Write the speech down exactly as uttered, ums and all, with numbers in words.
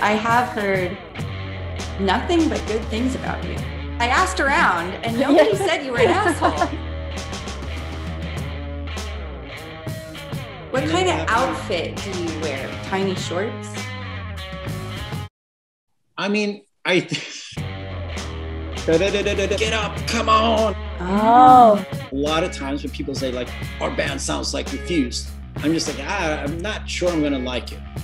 I have heard nothing but good things about you. I asked around and nobody yeah. said you were an asshole. What kind of outfit do you wear? Tiny shorts? I mean, I... Get up, come on. Oh. A lot of times when people say like, our band sounds like Refused, I'm just like, ah, I'm not sure I'm gonna like it.